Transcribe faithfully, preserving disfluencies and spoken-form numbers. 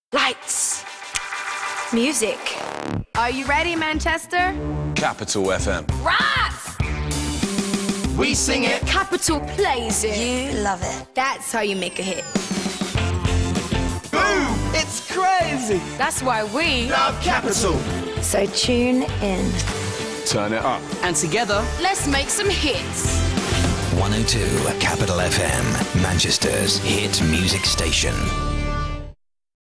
Lights. Music. Are you ready, Manchester? Capital F M. Rocks! We sing it. Capital plays it. You love it. That's how you make a hit. Boom! It's crazy. That's why we love Capital. So tune in. Turn it up. And together, let's make some hits. one oh two Capital F M, Manchester's hit music station.